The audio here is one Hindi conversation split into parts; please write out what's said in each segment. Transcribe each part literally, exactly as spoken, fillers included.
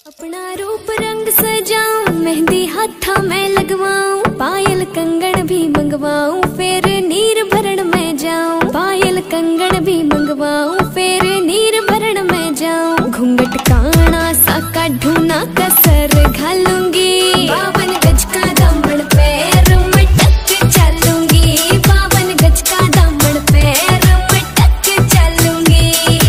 अपना रूप रंग सजाऊं, मेहंदी हाथा में लगवाऊं, पायल कंगन भी मंगवाऊं, फिर नीर भरण में जाऊं। पायल कंगन भी मंगवाऊं, फिर नीर भरण में जाऊं। घूंघट काना सा काढूं ना कसर घालूंगी, बावन गज का दामन पैर मटक चलूंगी। बावन गज का दामन पैर मटक चलूंगी।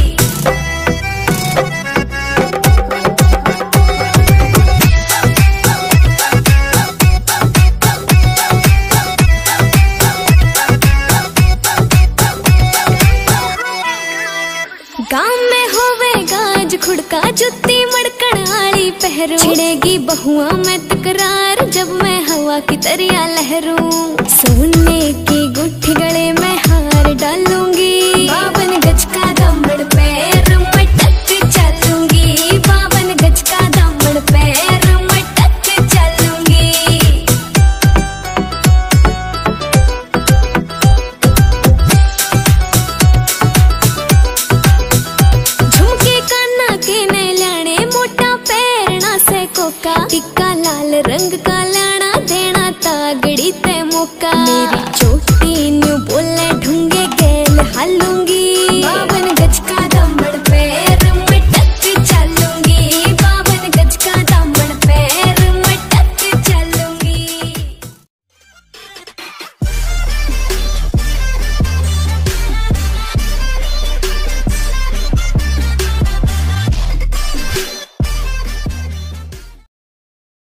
गाँव में होवे गाज खुड़का, जुत्ती मड़कन आली पहरू, छिड़ेगी बहुआ में तकरार जब मैं हवा की तरिया लहरूं। सोने की गुट्ठी गले में हार डालूंगी, बावन गज का दामन पैर मटक चलूंगी। बावन गज का दामन पैर मटक चलूंगी। टिक्का लाल रंग का लाना देना तागड़ी ते मौका। मेरी